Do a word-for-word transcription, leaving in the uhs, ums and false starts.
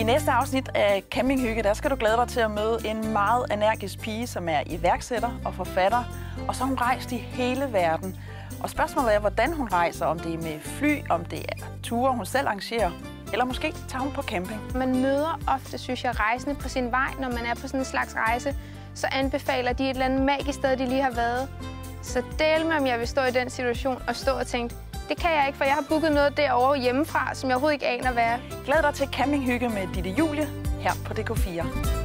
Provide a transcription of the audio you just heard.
I næste afsnit af Campinghygge, der skal du glæde dig til at møde en meget energisk pige, som er iværksætter og forfatter. Og så har hun rejst i hele verden. Og spørgsmålet er, hvordan hun rejser, om det er med fly, om det er ture, hun selv arrangerer, eller måske tager hun på camping. Man møder ofte, synes jeg, rejsende på sin vej, når man er på sådan en slags rejse. Så anbefaler de et eller andet magisk sted, de lige har været. Så del med, om jeg vil stå i den situation og stå og tænke, det kan jeg ikke, for jeg har booket noget derovre hjemmefra, som jeg overhovedet ikke aner, hvad er. Glæd dig til Campinghygge med Ditte Julie her på D K fire.